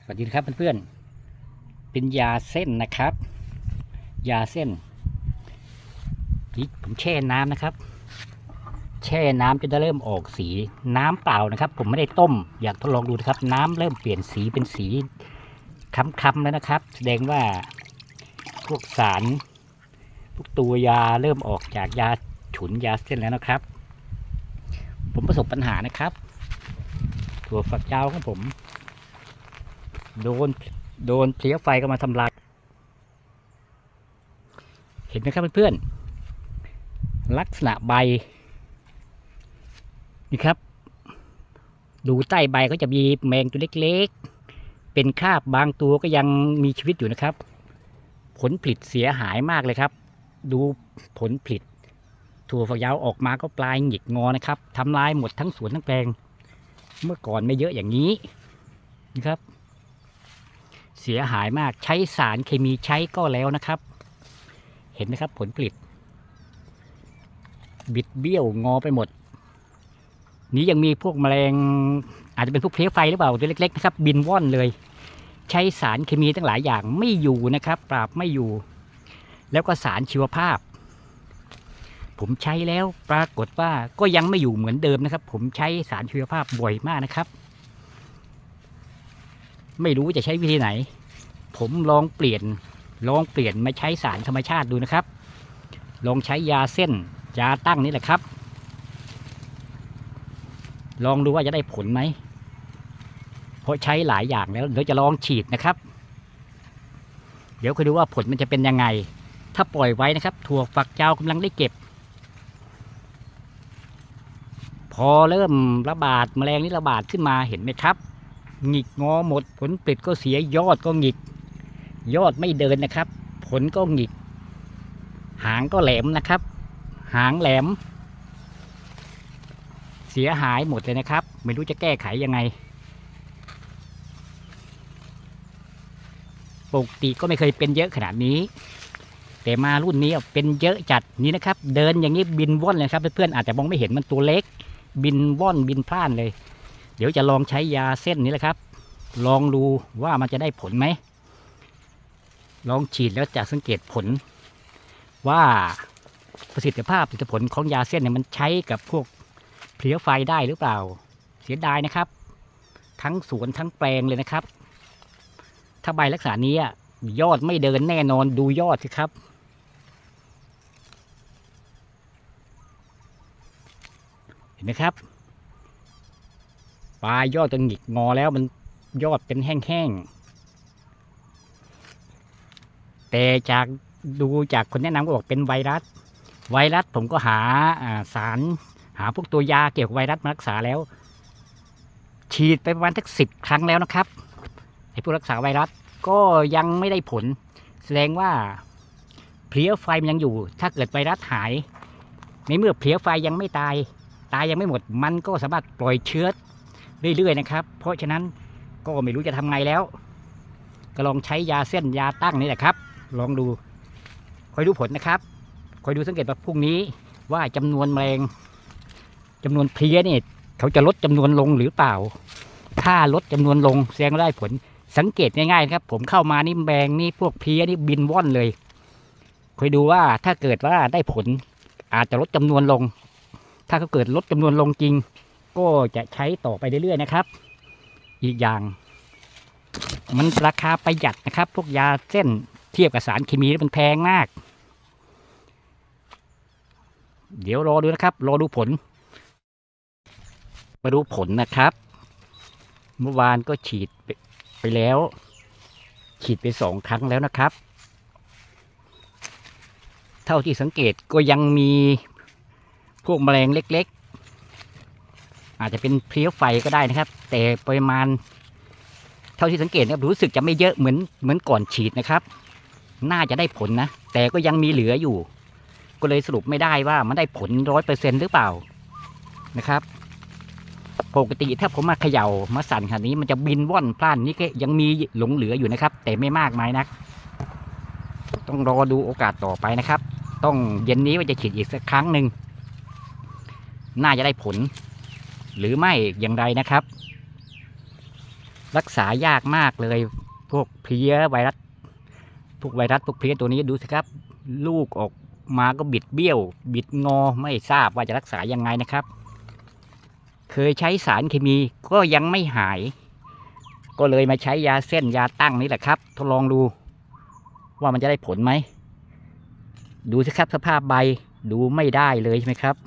สวัสดีครับเพื่อนๆเป็นยาเส้นนะครับยาเส้นที่ผมแช่น้ำนะครับแช่น้ำจนจะเริ่มออกสีน้ำเปล่านะครับผมไม่ได้ต้มอยากทดลองดูนะครับน้ำเริ่มเปลี่ยนสีเป็นสีคล้ำๆแล้วนะครับแสดงว่าพวกสารพวกตัวยาเริ่มออกจากยาฉุนยาเส้นแล้วนะครับผมประสบปัญหานะครับถั่วฝักยาวของผมโดนเพลี้ยไฟก็มาทำลายเห็นไหมครับเพื่อนๆลักษณะใบนี่ครับดูใต้ใบก็จะมีแมงตัวเล็กๆเป็นคราบบางตัวก็ยังมีชีวิตอยู่นะครับผลผลิตเสียหายมากเลยครับดูผลผลิตถั่วฝักยาวออกมาก็ปลายหงิกงอนะครับทำลายหมดทั้งสวนทั้งแปลงเมื่อก่อนไม่เยอะอย่างนี้นะครับเสียหายมากใช้สารเคมีใช้ก็แล้วนะครับเห็นไหมครับผลผลิตบิดเบี้ยวงอไปหมดนี้ยังมีพวกแมลงอาจจะเป็นพวกเพลี้ยไฟหรือเปล่าตัวเล็กๆนะครับบินว่อนเลยใช้สารเคมีทั้งหลายอย่างไม่อยู่นะครับปราบไม่อยู่แล้วก็สารชีวภาพผมใช้แล้วปรากฏว่าก็ยังไม่อยู่เหมือนเดิมนะครับผมใช้สารชีวภาพบ่อยมากนะครับไม่รู้จะใช้วิธีไหนผมลองเปลี่ยนมาใช้สารธรรมชาติดูนะครับลองใช้ยาเส้นยาตั้งนี่แหละครับลองดูว่าจะได้ผลไหมเพราะใช้หลายอย่างแล้วเดี๋ยวจะลองฉีดนะครับเดี๋ยวค่อยดูว่าผลมันจะเป็นยังไงถ้าปล่อยไว้นะครับถั่วฝักยาวกำลังได้เก็บพอเริ่มระบาดแมลงนี่ระบาดขึ้นมาเห็นไหมครับหงิกงอหมดผลผลิตก็เสียยอดก็หงิกยอดไม่เดินนะครับผลก็หงิกหางก็แหลมนะครับหางแหลมเสียหายหมดเลยนะครับไม่รู้จะแก้ไขยังไงปกติก็ไม่เคยเป็นเยอะขนาดนี้แต่มารุ่นนี้เป็นเยอะจัดนี้นะครับเดินอย่างนี้บินว่อนเลยครับเพื่อนๆอาจจะมองไม่เห็นมันตัวเล็กบินว่อนบินพล่านเลยเดี๋ยวจะลองใช้ยาเส้นนี้แหละครับลองดูว่ามันจะได้ผลไหมลองฉีดแล้วจะสังเกตผลว่าประสิทธิภาพผลของยาเส้นเนี่ยมันใช้กับพวกเพลี้ยไฟได้หรือเปล่าเสียดายนะครับทั้งสวนทั้งแปลงเลยนะครับถ้าใบลักษณะนี้ยอดไม่เดินแน่นอนดูยอดสิครับเห็นไหมครับปลายยอดจะหงิกงอแล้วมันยอดเป็นแห้งๆแต่จากคนแนะนำก็บอกเป็นไวรัสผมก็หาสารหาพวกตัวยาเกี่ยวกับไวรัสมารักษาแล้วฉีดไปประมาณสัก10 ครั้งแล้วนะครับไอ้พวกรักษาไวรัสก็ยังไม่ได้ผลแสดงว่าเพลี้ยไฟมันยังอยู่ถ้าเกิดไวรัสหายในเมื่อเพลี้ยไฟยังไม่ตายยังไม่หมดมันก็สามารถปล่อยเชื้อเรื่อยๆนะครับเพราะฉะนั้นก็ไม่รู้จะทำไงแล้วก็ลองใช้ยาเส้นยาตั้งนี่แหละครับลองดูคอยดูผลนะครับคอยดูสังเกตว่าพรุ่งนี้ว่าจำนวนแมลงจำนวนเพลี้ยเนี่ยเขาจะลดจำนวนลงหรือเปล่าถ้าลดจำนวนลงแสดงว่าได้ผลสังเกตง่ายๆครับผมเข้ามานี่แมลงนี่พวกเพลี้ยนี่บินว่อนเลยคอยดูว่าถ้าเกิดว่าได้ผลอาจจะลดจำนวนลงถ้าเขาเกิดลดจำนวนลงจริงก็จะใช้ต่อไปเรื่อยๆนะครับอีกอย่างมันราคาประหยัดนะครับพวกยาเส้นเทียบกับสารเคมีมันแพงมากเดี๋ยวรอดูนะครับรอดูผลมาดูผลนะครับเมื่อวานก็ฉีดไปแล้วฉีดไป2 ครั้งแล้วนะครับเท่าที่สังเกตก็ยังมีพวกแมลงเล็กๆอาจจะเป็นเพลี้ยไฟก็ได้นะครับแต่ปริมาณเท่าที่สังเกตนะครับรู้สึกจะไม่เยอะเหมือนก่อนฉีดนะครับน่าจะได้ผลนะแต่ก็ยังมีเหลืออยู่ก็เลยสรุปไม่ได้ว่ามันได้ผล100%หรือเปล่านะครับปกติถ้าผมมาเขย่ามาสั่นขนาดนี้มันจะบินว่อนพล่านนี่ก็ยังมีหลงเหลืออยู่นะครับแต่ไม่มากมายนักต้องรอดูโอกาสต่อไปนะครับต้องเย็นนี้ว่าจะฉีดอีกสักครั้งหนึ่งน่าจะได้ผลหรือไม่อย่างไรนะครับรักษายากมากเลยพวกเพลี้ยไวรัสพวกเพลี้ยตัวนี้ดูสิครับลูกออกมาก็บิดเบี้ยวบิดงอไม่ทราบว่าจะรักษายังไงนะครับเคยใช้สารเคมีก็ยังไม่หายก็เลยมาใช้ยาเส้นยาตั้งนี่แหละครับทดลองดูว่ามันจะได้ผลไหมดูสิครับสภาพใบดูไม่ได้เลยใช่ไหมครับ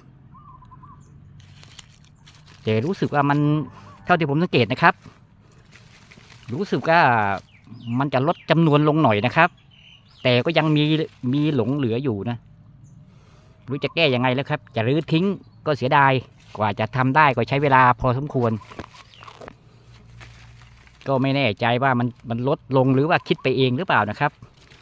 แต่รู้สึกว่ามันเท่าที่ผมสังเกตนะครับรู้สึกว่ามันจะลดจำนวนลงหน่อยนะครับแต่ก็ยังมีหลงเหลืออยู่นะรู้จะแก้ยังไงแล้วครับจะรื้อทิ้งก็เสียดายกว่าจะทำได้ก็ใช้เวลาพอสมควรก็ไม่แน่ใจว่ามันลดลงหรือว่าคิดไปเองหรือเปล่านะครับ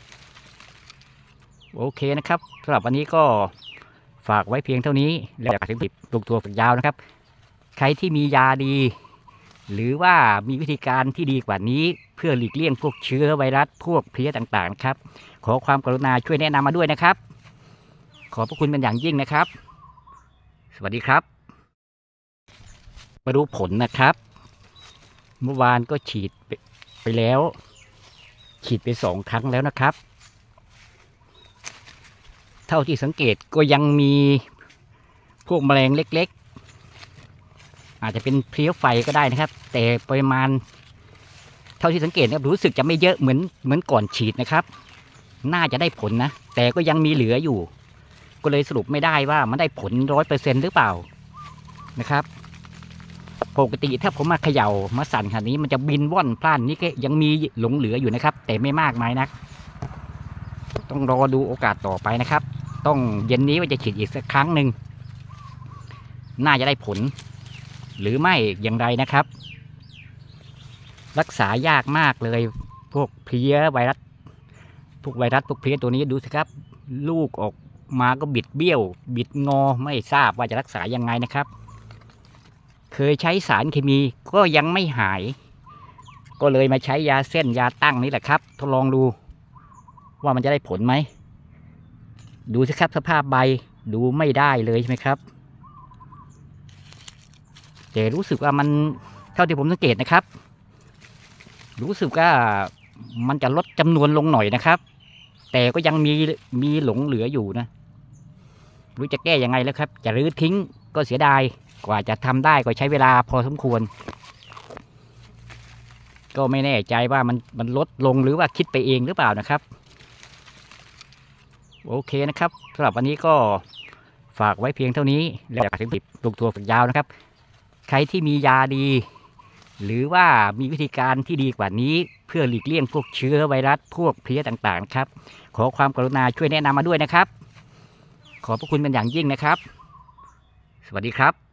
โอเคนะครับสำหรับวันนี้ก็ฝากไว้เพียงเท่านี้แล้วจากถึงปลูกถั่วฝักยาวนะครับใครที่มียาดีหรือว่ามีวิธีการที่ดีกว่านี้เพื่อหลีกเลี่ยงพวกเชื้อไวรัสพวกเพลี้ยต่างๆครับขอความกรุณาช่วยแนะนำมาด้วยนะครับขอบพระคุณเป็นอย่างยิ่งนะครับสวัสดีครับมาดูผลนะครับเมื่อวานก็ฉีดไปแล้วฉีดไป2 ครั้งแล้วนะครับเท่าที่สังเกตก็ยังมีพวกแมลงเล็กๆอาจจะเป็นเพลี้ยไฟก็ได้นะครับแต่ปริมาณเท่าที่สังเกตนะครับรู้สึกจะไม่เยอะเหมือนก่อนฉีดนะครับน่าจะได้ผลนะแต่ก็ยังมีเหลืออยู่ก็เลยสรุปไม่ได้ว่ามันได้ผล100%หรือเปล่านะครับปกติถ้าผมมาเขย่ามาสั่นขนาดนี้มันจะบินว่อนพล่านนี้ก็ยังมีหลงเหลืออยู่นะครับแต่ไม่มากมายนักต้องรอดูโอกาสต่อไปนะครับต้องเย็นนี้ว่าจะฉีดอีกสักครั้งหนึ่งน่าจะได้ผลหรือไม่อย่างไรนะครับรักษายากมากเลยพวกเพลี้ยไวรัสพวกเพลี้ยตัวนี้ดูสิครับลูกออกมาก็บิดเบี้ยวบิดงอไม่ทราบว่าจะรักษายังไงนะครับเคยใช้สารเคมีก็ยังไม่หายก็เลยมาใช้ยาเส้นยาตั้งนี่แหละครับทดลองดูว่ามันจะได้ผลไหมดูสิครับสภาพใบดูไม่ได้เลยใช่ไหมครับแต่รู้สึกว่ามันเท่าที่ผมสังเกตนะครับรู้สึกว่ามันจะลดจำนวนลงหน่อยนะครับแต่ก็ยังมีหลงเหลืออยู่นะรู้จะแก้ยังไงแล้วครับจะรื้อทิ้งก็เสียดายกว่าจะทำได้ก็ใช้เวลาพอสมควรก็ไม่แน่ใจว่ามันลดลงหรือว่าคิดไปเองหรือเปล่านะครับโอเคนะครับสำหรับวันนี้ก็ฝากไว้เพียงเท่านี้แล้วจากถึงปลูกถั่วฝักยาวนะครับใครที่มียาดีหรือว่ามีวิธีการที่ดีกว่านี้เพื่อหลีกเลี่ยงพวกเชื้อไวรัสพวกเพลี้ยต่างๆครับขอความกรุณาช่วยแนะนำมาด้วยนะครับขอบพระคุณเป็นอย่างยิ่งนะครับสวัสดีครับ